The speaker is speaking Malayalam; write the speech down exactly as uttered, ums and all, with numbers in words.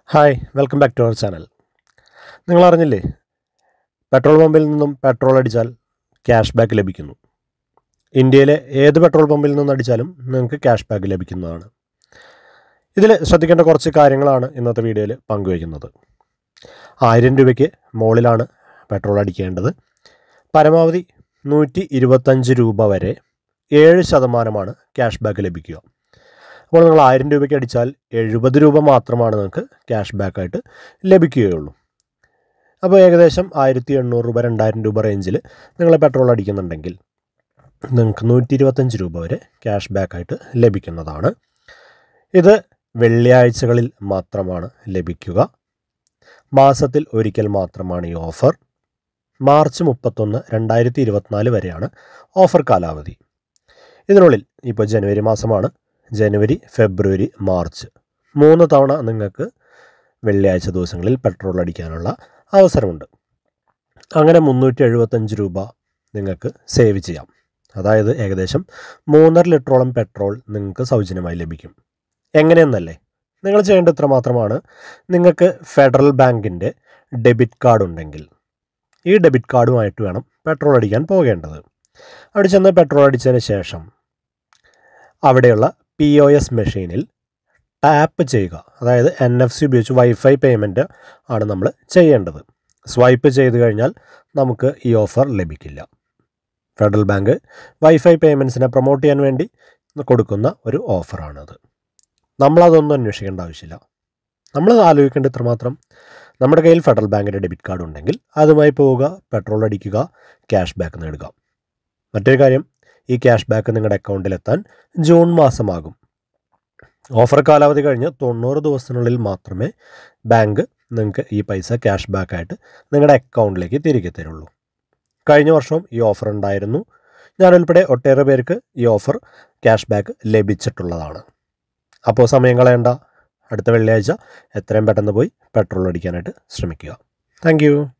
Hi welcome back to our channel. നിങ്ങൾ അറിഞ്ഞില്ലേ, പെട്രോൾ പമ്പിൽ നിന്നും പെട്രോൾ അടിച്ചാൽ ക്യാഷ് ബാക്ക് ലഭിക്കുന്നു. ഇന്ത്യയിലെ ഏത് പെട്രോൾ പമ്പിൽ നിന്നും അടിച്ചാലും നിങ്ങൾക്ക് ക്യാഷ് ബാക്ക് ലഭിക്കുന്നതാണ്. ഇതിൽ ശ്രദ്ധിക്കേണ്ട കുറച്ച് കാര്യങ്ങളാണ് ഇന്നത്തെ വീഡിയോയിൽ പങ്കുവയ്ക്കുന്നത്. ആയിരം രൂപയ്ക്ക് മുകളിലാണ് പെട്രോൾ അടിക്കേണ്ടത്. പരമാവധി നൂറ്റി ഇരുപത്തഞ്ച് രൂപ വരെ ഏഴ് ശതമാനമാണ് ക്യാഷ് ബാക്ക് ലഭിക്കുക. അപ്പോൾ നിങ്ങൾ ആയിരം രൂപയ്ക്ക് അടിച്ചാൽ എഴുപത് രൂപ മാത്രമാണ് നിങ്ങൾക്ക് ക്യാഷ് ബാക്കായിട്ട് ലഭിക്കുകയുള്ളൂ. അപ്പോൾ ഏകദേശം ആയിരത്തി എണ്ണൂറ് രൂപ രണ്ടായിരം രൂപ റേഞ്ചിൽ നിങ്ങൾ പെട്രോൾ അടിക്കുന്നുണ്ടെങ്കിൽ നിങ്ങൾക്ക് നൂറ്റി ഇരുപത്തഞ്ച് രൂപ വരെ ക്യാഷ് ബാക്കായിട്ട് ലഭിക്കുന്നതാണ്. ഇത് വെള്ളിയാഴ്ചകളിൽ മാത്രമാണ് ലഭിക്കുക. മാസത്തിൽ ഒരിക്കൽ മാത്രമാണ് ഈ ഓഫർ. മാർച്ച് മുപ്പത്തൊന്ന് രണ്ടായിരത്തി ഇരുപത്തിനാല് വരെയാണ് ഓഫർ കാലാവധി. ഇതിനുള്ളിൽ ഇപ്പോൾ ജനുവരി മാസമാണ്. ജനുവരി, ഫെബ്രുവരി, മാർച്ച് മൂന്ന് തവണ നിങ്ങൾക്ക് വെള്ളിയാഴ്ച ദിവസങ്ങളിൽ പെട്രോൾ അടിക്കാനുള്ള അവസരമുണ്ട്. അങ്ങനെ മുന്നൂറ്റി എഴുപത്തഞ്ച് രൂപ നിങ്ങൾക്ക് സേവ് ചെയ്യാം. അതായത് ഏകദേശം മൂന്നര ലിറ്ററോളം പെട്രോൾ നിങ്ങൾക്ക് സൗജന്യമായി ലഭിക്കും. എങ്ങനെയെന്നല്ലേ, നിങ്ങൾ ചെയ്യേണ്ട ഇത്ര മാത്രമാണ്. നിങ്ങൾക്ക് ഫെഡറൽ ബാങ്കിൻ്റെ ഡെബിറ്റ് കാർഡ് ഉണ്ടെങ്കിൽ ഈ ഡെബിറ്റ് കാർഡുമായിട്ട് വേണം പെട്രോൾ അടിക്കാൻ പോകേണ്ടത്. അവിടെ ചെന്ന് പെട്രോൾ അടിച്ചതിന് ശേഷം അവിടെയുള്ള പി ഒ എസ് മെഷീനിൽ ടാപ്പ് ചെയ്യുക. അതായത് എൻ എഫ് സി ഉപയോഗിച്ച് വൈഫൈ പേയ്മെൻറ്റ് ആണ് നമ്മൾ ചെയ്യേണ്ടത്. സ്വൈപ്പ് ചെയ്ത് കഴിഞ്ഞാൽ നമുക്ക് ഈ ഓഫർ ലഭിക്കില്ല. ഫെഡറൽ ബാങ്ക് വൈഫൈ പേയ്മെൻറ്റ്സിനെ പ്രൊമോട്ട് ചെയ്യാൻ വേണ്ടി കൊടുക്കുന്ന ഒരു ഓഫറാണത്. നമ്മളതൊന്നും അന്വേഷിക്കേണ്ട ആവശ്യമില്ല. നമ്മൾ ആലോചിക്കേണ്ട ഇത്രമാത്രം, നമ്മുടെ കയ്യിൽ ഫെഡറൽ ബാങ്കിൻ്റെ ഡെബിറ്റ് കാർഡ് ഉണ്ടെങ്കിൽ അതുമായി പോവുക, പെട്രോൾ അടിക്കുക, ക്യാഷ് ബാക്ക് നേടുക. മറ്റൊരു കാര്യം, ഈ ക്യാഷ് ബാക്ക് നിങ്ങളുടെ അക്കൗണ്ടിലെത്താൻ ജൂൺ മാസമാകും. ഓഫർ കാലാവധി കഴിഞ്ഞ് തൊണ്ണൂറ് ദിവസത്തിനുള്ളിൽ മാത്രമേ ബാങ്ക് നിങ്ങൾക്ക് ഈ പൈസ ക്യാഷ് ബാക്കായിട്ട് നിങ്ങളുടെ അക്കൗണ്ടിലേക്ക് തിരികെ തരുള്ളൂ. കഴിഞ്ഞ വർഷവും ഈ ഓഫർ ഉണ്ടായിരുന്നു. ഞാനുൾപ്പെടെ ഒട്ടേറെ പേർക്ക് ഈ ഓഫർ ക്യാഷ് ബാക്ക് ലഭിച്ചിട്ടുള്ളതാണ്. അപ്പോൾ സമയം കളയണ്ട, അടുത്ത വെള്ളിയാഴ്ച എത്രയും പെട്ടെന്ന് പോയി പെട്രോൾ അടിക്കാനായിട്ട് ശ്രമിക്കുക. താങ്ക്